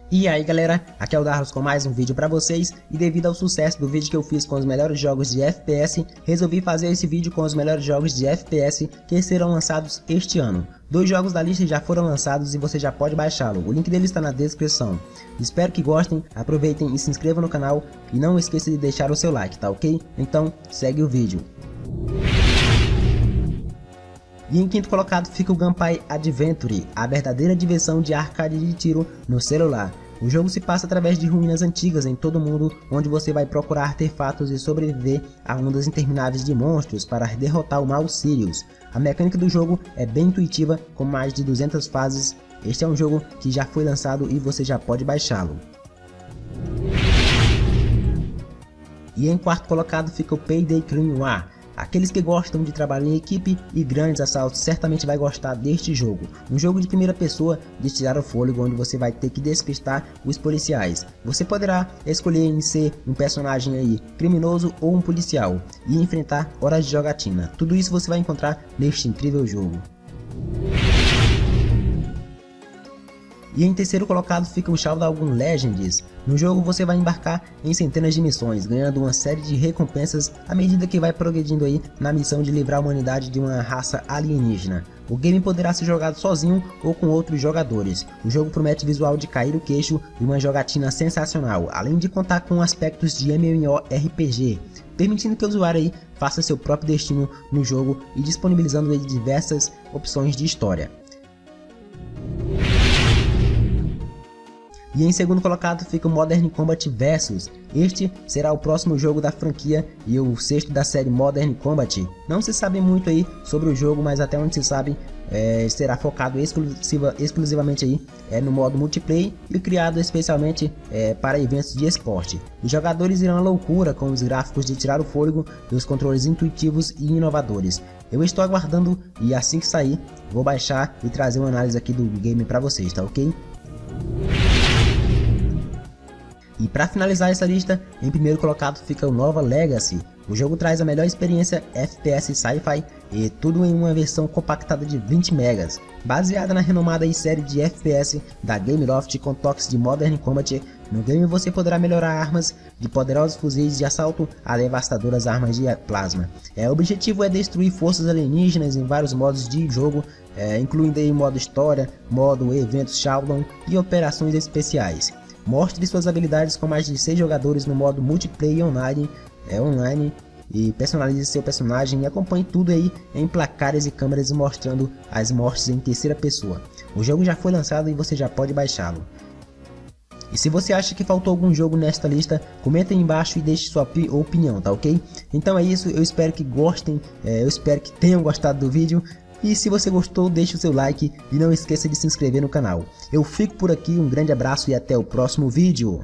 E aí galera, aqui é o Darlos com mais um vídeo pra vocês, e devido ao sucesso do vídeo que eu fiz com os melhores jogos de FPS, resolvi fazer esse vídeo com os melhores jogos de FPS que serão lançados este ano. 2 jogos da lista já foram lançados e você já pode baixá-lo, o link dele está na descrição. Espero que gostem, aproveitem e se inscrevam no canal, e não esqueça de deixar o seu like, tá ok? Então segue o vídeo. E em quinto colocado fica o Gunpei Adventure, a verdadeira diversão de arcade de tiro no celular. O jogo se passa através de ruínas antigas em todo o mundo, onde você vai procurar artefatos e sobreviver a ondas intermináveis de monstros para derrotar o mal Sirius. A mecânica do jogo é bem intuitiva, com mais de 200 fases. Este é um jogo que já foi lançado e você já pode baixá-lo. E em quarto colocado fica o Payday Crime Noir. Aqueles que gostam de trabalhar em equipe e grandes assaltos certamente vai gostar deste jogo. Um jogo de primeira pessoa de tirar o fôlego, onde você vai ter que despistar os policiais. Você poderá escolher em ser um personagem aí criminoso ou um policial e enfrentar horas de jogatina. Tudo isso você vai encontrar neste incrível jogo. E em terceiro colocado fica o Shodown Legends. No jogo você vai embarcar em centenas de missões, ganhando uma série de recompensas à medida que vai progredindo aí na missão de livrar a humanidade de uma raça alienígena. O game poderá ser jogado sozinho ou com outros jogadores. O jogo promete visual de cair o queixo e uma jogatina sensacional, além de contar com aspectos de MMORPG, permitindo que o usuário aí faça seu próprio destino no jogo e disponibilizando aí diversas opções de história. E em segundo colocado fica o Modern Combat Versus. Este será o próximo jogo da franquia e o sexto da série Modern Combat. Não se sabe muito aí sobre o jogo, mas até onde se sabe será focado exclusivamente aí no modo multiplayer e criado especialmente para eventos de esporte. Os jogadores irão à loucura com os gráficos de tirar o fôlego e os controles intuitivos e inovadores. Eu estou aguardando e assim que sair vou baixar e trazer uma análise aqui do game para vocês, tá ok? E para finalizar essa lista, em primeiro colocado fica o Nova Legacy. O jogo traz a melhor experiência FPS Sci-Fi e tudo em uma versão compactada de 20 MB, baseada na renomada série de FPS da Gameloft com toques de Modern Combat. No game você poderá melhorar armas de poderosos fuzis de assalto a devastadoras armas de plasma. O objetivo é destruir forças alienígenas em vários modos de jogo, incluindo aí modo história, modo eventos Shodown e operações especiais. Mostre suas habilidades com mais de 6 jogadores no modo multiplayer online, e personalize seu personagem e acompanhe tudo aí em placares e câmeras mostrando as mortes em terceira pessoa. O jogo já foi lançado e você já pode baixá-lo. E se você acha que faltou algum jogo nesta lista, comenta aí embaixo e deixe sua opinião, tá ok? Então é isso, eu espero que gostem, eu espero que tenham gostado do vídeo. E se você gostou, deixe o seu like e não esqueça de se inscrever no canal. Eu fico por aqui, um grande abraço e até o próximo vídeo.